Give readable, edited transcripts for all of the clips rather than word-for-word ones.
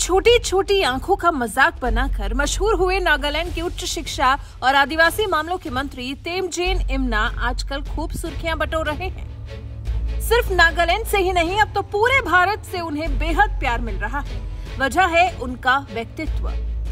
छोटी छोटी आंखों का मजाक बनाकर मशहूर हुए नागालैंड के उच्च शिक्षा और आदिवासी मामलों के मंत्री तेमजेन इमना आजकल खूब सुर्खियां बटोर रहे हैं। सिर्फ नागालैंड से ही नहीं, अब तो पूरे भारत से उन्हें बेहद प्यार मिल रहा है। वजह है उनका व्यक्तित्व।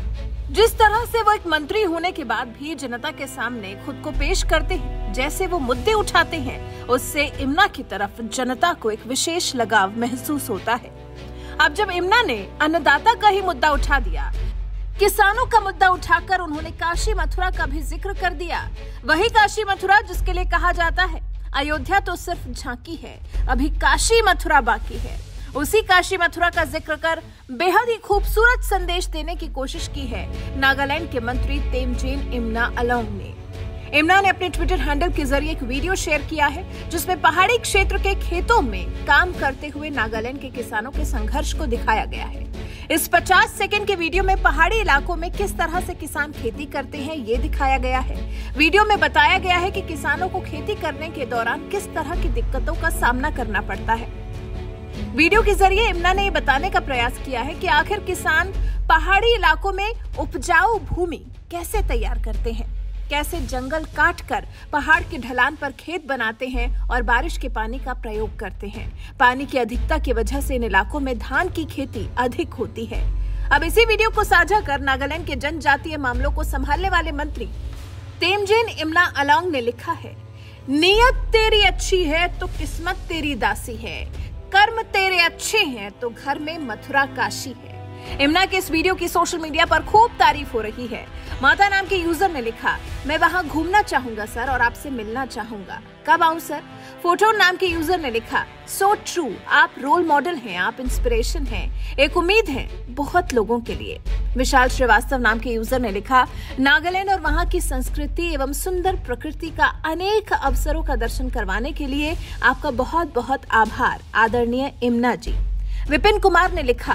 जिस तरह से वो एक मंत्री होने के बाद भी जनता के सामने खुद को पेश करते हैं, जैसे वो मुद्दे उठाते हैं, उससे इमना की तरफ जनता को एक विशेष लगाव महसूस होता है। अब जब इमना ने अन्नदाता का ही मुद्दा उठा दिया, किसानों का मुद्दा उठाकर उन्होंने काशी मथुरा का भी जिक्र कर दिया। वही काशी मथुरा जिसके लिए कहा जाता है अयोध्या तो सिर्फ झांकी है, अभी काशी मथुरा बाकी है। उसी काशी मथुरा का जिक्र कर बेहद ही खूबसूरत संदेश देने की कोशिश की है नागालैंड के मंत्री तेमजेन इमना अलोंग ने। इमना ने अपने ट्विटर हैंडल के जरिए एक वीडियो शेयर किया है, जिसमें पहाड़ी क्षेत्र के खेतों में काम करते हुए नागालैंड के किसानों के संघर्ष को दिखाया गया है। इस 50 सेकंड के वीडियो में पहाड़ी इलाकों में किस तरह से किसान खेती करते हैं, ये दिखाया गया है। वीडियो में बताया गया है कि किसानों को खेती करने के दौरान किस तरह की दिक्कतों का सामना करना पड़ता है। वीडियो के जरिए इमना ने ये बताने का प्रयास किया है कि आखिर किसान पहाड़ी इलाकों में उपजाऊ भूमि कैसे तैयार करते हैं, कैसे जंगल काटकर पहाड़ के ढलान पर खेत बनाते हैं और बारिश के पानी का प्रयोग करते हैं। पानी की अधिकता की वजह से इन इलाकों में धान की खेती अधिक होती है। अब इसी वीडियो को साझा कर नागालैंड के जनजातीय मामलों को संभालने वाले मंत्री तेमजेन इमना अलोंग ने लिखा है, नियत तेरी अच्छी है तो किस्मत तेरी दासी है, कर्म तेरे अच्छे हैं तो घर में मथुरा काशी है। इमना के इस वीडियो की सोशल मीडिया पर खूब तारीफ हो रही है। माता नाम के यूजर ने लिखा, मैं वहां घूमना चाहूंगा सर और आपसे मिलना चाहूंगा, कब आऊं सर। फोटो नाम के यूजर ने लिखा, सो ट्रू, आप रोल मॉडल हैं, आप इंस्पिरेशन हैं, एक उम्मीद है बहुत लोगों के लिए। विशाल श्रीवास्तव नाम के यूजर ने लिखा, नागालैंड और वहां की संस्कृति एवं सुंदर प्रकृति का अनेक अवसरों का दर्शन करवाने के लिए आपका बहुत बहुत आभार आदरणीय इमना जी। विपिन कुमार ने लिखा,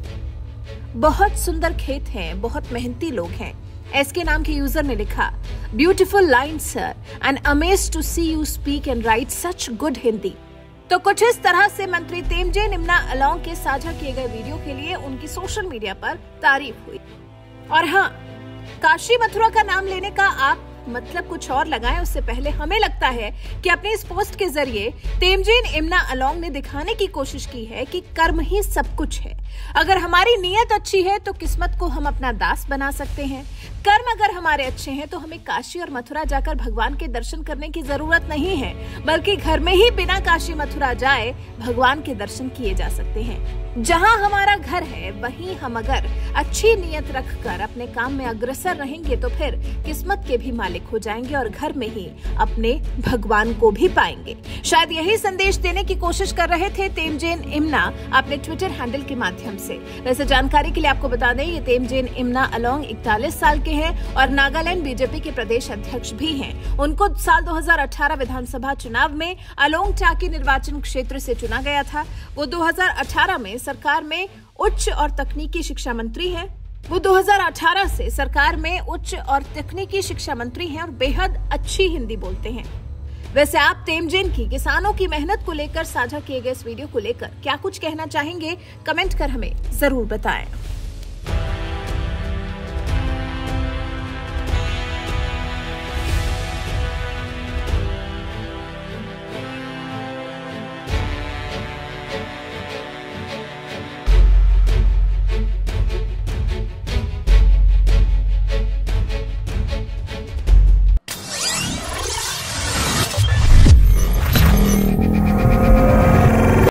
बहुत सुंदर खेत हैं, बहुत मेहनती लोग हैं। एसके नाम के यूजर ने लिखा, beautiful line sir and amazed to see you speak and write such good Hindi. तो कुछ इस तरह से मंत्री तेमजेन इमना अलोंग के साझा किए गए वीडियो के लिए उनकी सोशल मीडिया पर तारीफ हुई। और हाँ, काशी मथुरा का नाम लेने का आप मतलब कुछ और लगाएं, उससे पहले हमें लगता है कि अपने इस पोस्ट के जरिए तेमजेन इमना अलोंग ने दिखाने की कोशिश की है कि कर्म ही सब कुछ है। अगर हमारी नीयत अच्छी है तो किस्मत को हम अपना दास बना सकते हैं। कर्म अगर हमारे अच्छे हैं तो हमें काशी और मथुरा जाकर भगवान के दर्शन करने की जरूरत नहीं है, बल्कि घर में ही बिना काशी मथुरा जाए भगवान के दर्शन किए जा सकते हैं। जहाँ हमारा घर है वहीं हम अगर अच्छी नीयत रखकर अपने काम में अग्रसर रहेंगे तो फिर किस्मत के भी मालिक हो जाएंगे और घर में ही अपने भगवान को भी पाएंगे। शायद यही संदेश देने की कोशिश कर रहे थे तेमजेन इमना अपने ट्विटर हैंडल के माध्यम से। वैसे जानकारी के लिए आपको बता दें, ये तेमजेन इमना अलोंग 41 साल के हैं और नागालैंड बीजेपी के प्रदेश अध्यक्ष भी हैं। उनको साल 2018 विधानसभा चुनाव में अलोंग टाकी निर्वाचन क्षेत्र से चुना गया था। वो 2018 में सरकार में उच्च और तकनीकी शिक्षा मंत्री हैं। वो 2018 से सरकार में उच्च और तकनीकी शिक्षा मंत्री हैं और बेहद अच्छी हिंदी बोलते हैं। वैसे आप तेमजेन की किसानों की मेहनत को लेकर साझा किए गए इस वीडियो को लेकर क्या कुछ कहना चाहेंगे, कमेंट कर हमें जरूर बताएं।